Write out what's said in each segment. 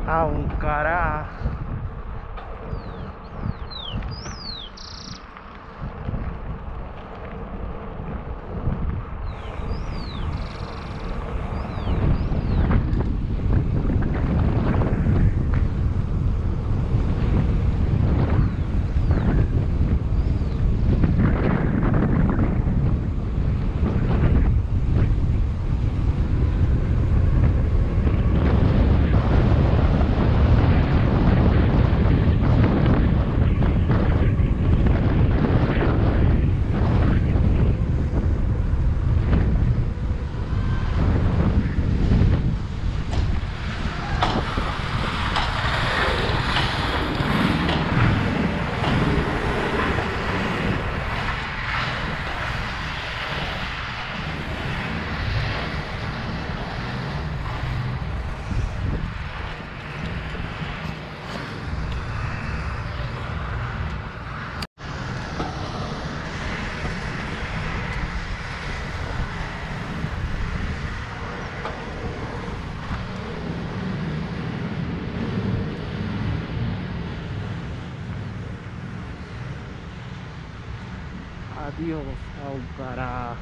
A un carajo. Adiós, a un carajo.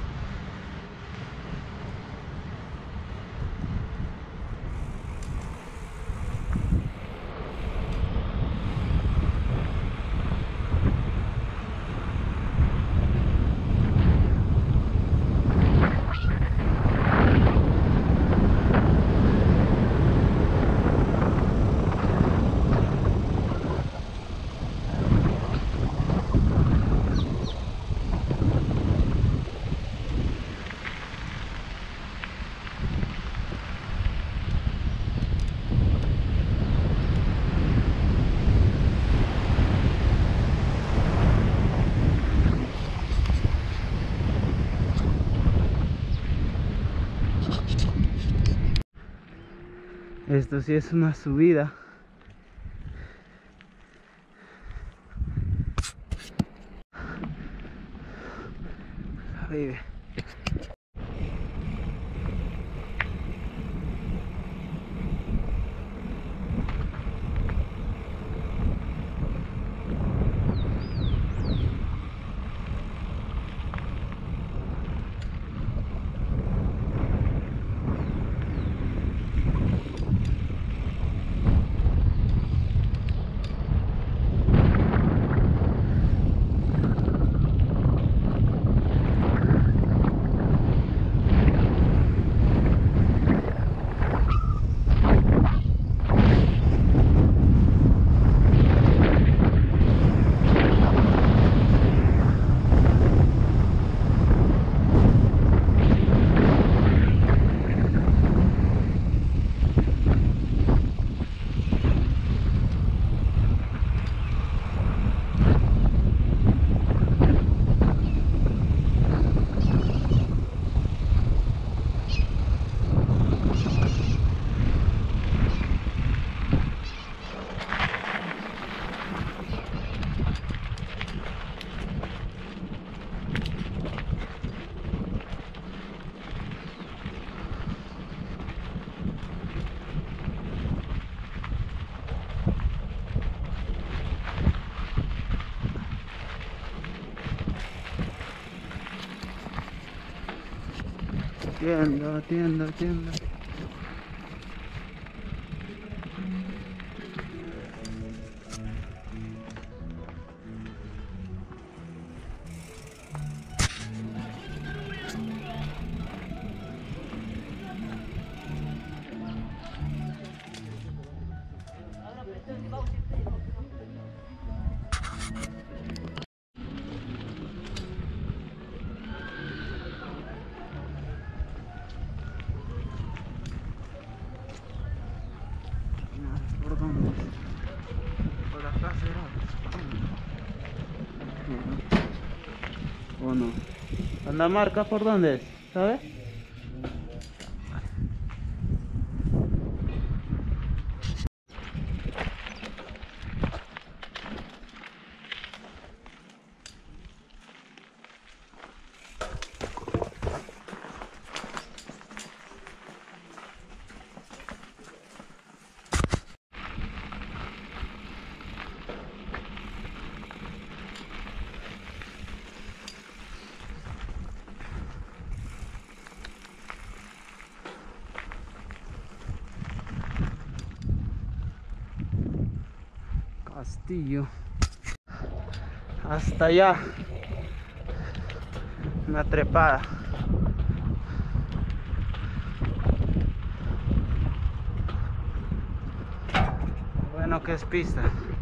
Esto sí es una subida. Vive. Atienda. ¿Por dónde? Por acá será. ¿O no? ¿La marca por dónde es? ¿Sabes? Castillo. Hasta allá. Una trepada. Bueno, que es pista.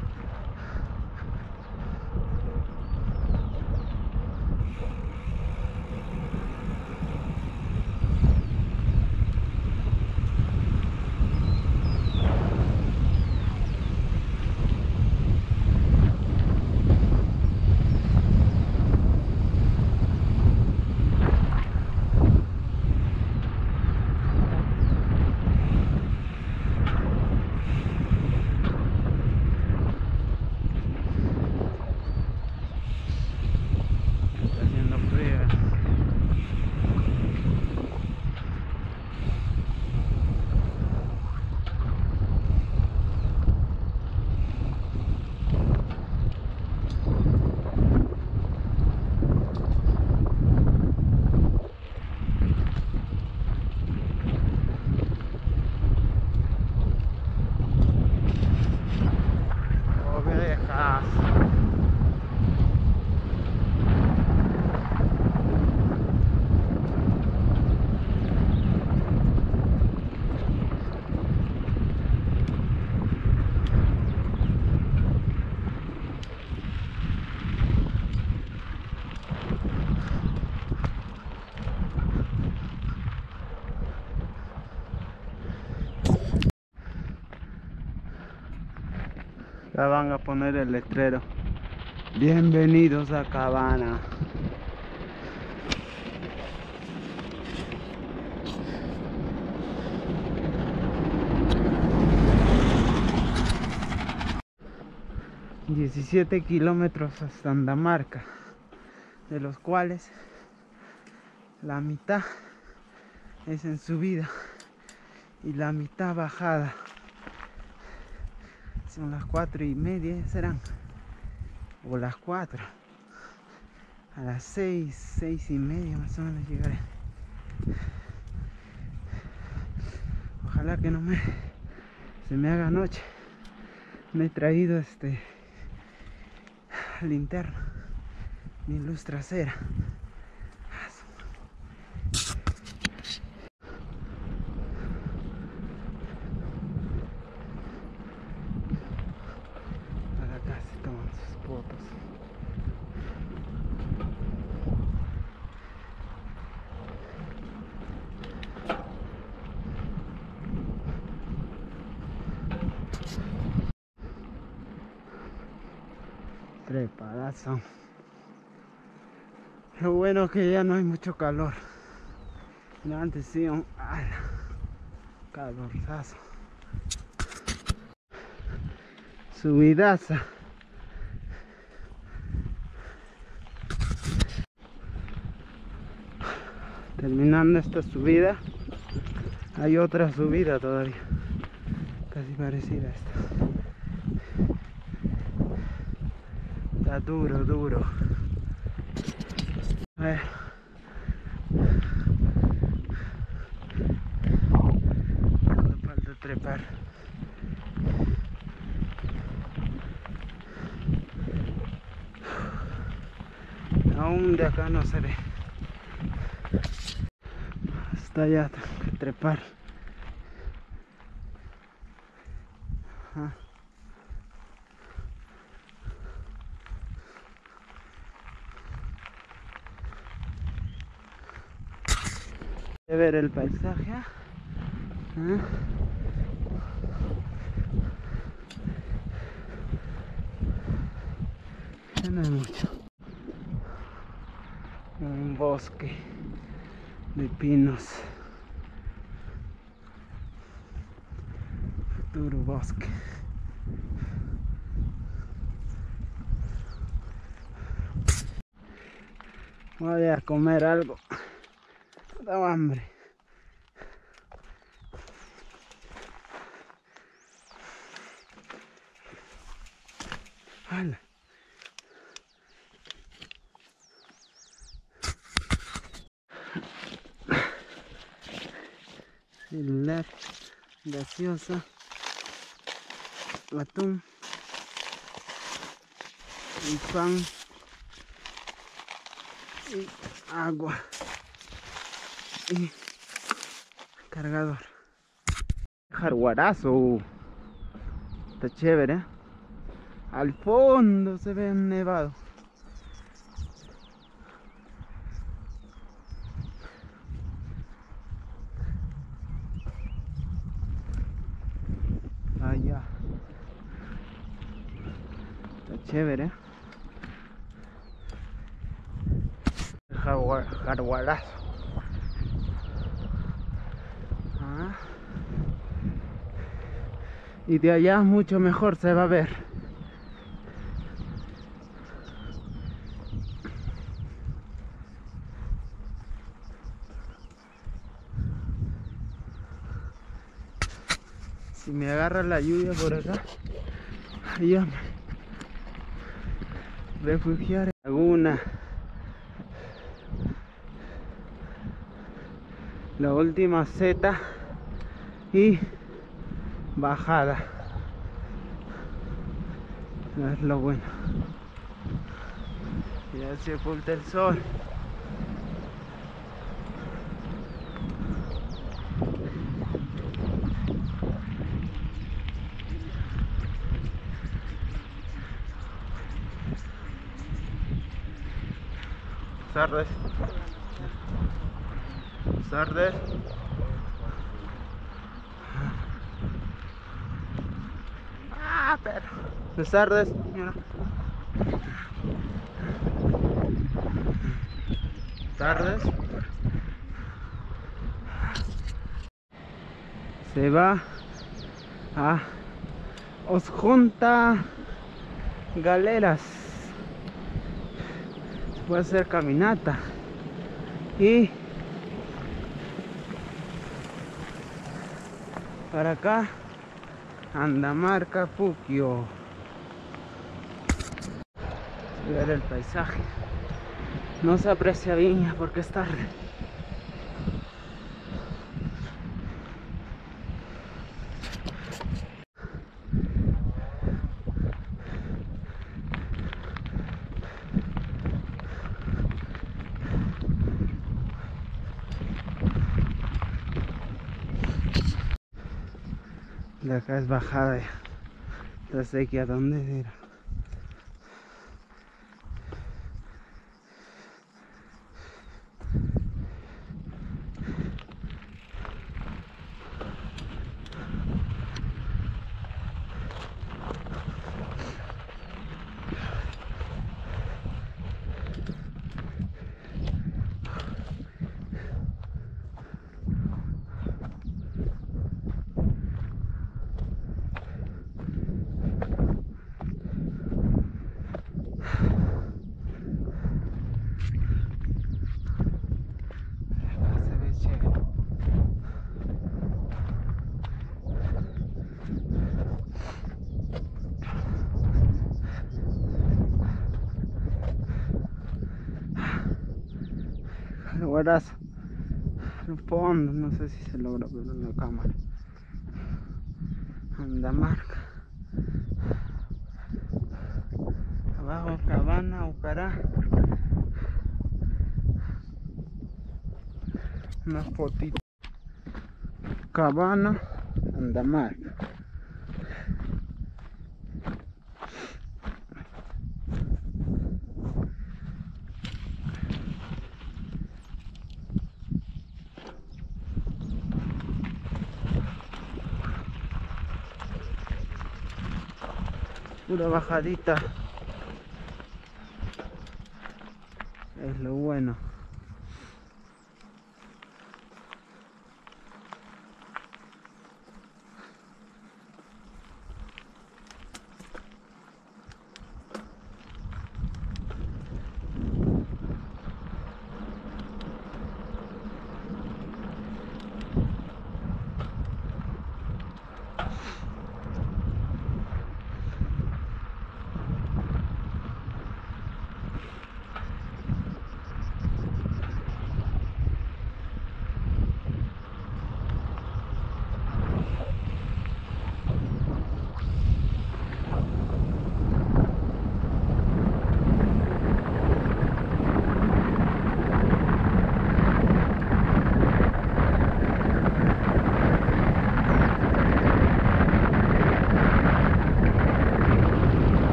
Está haciendo frío. Ovejas. Ya van a poner el letrero. Bienvenidos a Cabana. ...17 kilómetros hasta Andamarca, de los cuales la mitad es en subida y la mitad bajada. Son las 4:30 serán, o las 4. A las 6:30 más o menos llegaré. Ojalá que no se me haga noche. Me he traído linterna, mi luz trasera. Acá se toman sus fotos. Trepadazo. Lo bueno es que ya no hay mucho calor. No, antes sí, un calorzazo. Subidaza. Terminando esta subida, hay otra subida todavía, casi parecida a esta. Está duro, duro. A ver. Falta trepar. Aún de acá no se ve. Hasta allá tengo que trepar. Ajá. De ver el paisaje. ¿Ah? Ya no hay mucho. Un bosque de pinos. Futuro bosque. Voy a comer algo. Tengo hambre. ¡Hala! Celular, gaseosa, atún. y pan y agua y cargador. Jaguarazo, está chévere, ¿eh? Al fondo se ve un nevado. Allá está chévere, ¿eh? Jaguarazo. Ah. Y de allá mucho mejor se va a ver. Si me agarra la lluvia por acá, allá me refugiar en Laguna. La última seta y bajada. Es lo bueno. Ya se oculta el sol. Tardes. Tardes. Ah, pero. Buenas tardes, señora. Tardes. Se va a Osjunta Galeras. Se puede hacer caminata. Y para acá, Andamarca, Puquio. Ver el paisaje. No se aprecia bien porque es tarde. De acá es bajada. Entonces hay que a dónde ir. Guardas el fondo, no sé si se logra ver en la cámara. Andamarca. Abajo Cabana, Ucará. Una fotito. Cabana, Andamarca. Pura bajadita. Es lo bueno.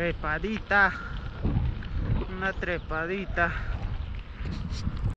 Trepadita. Una trepadita.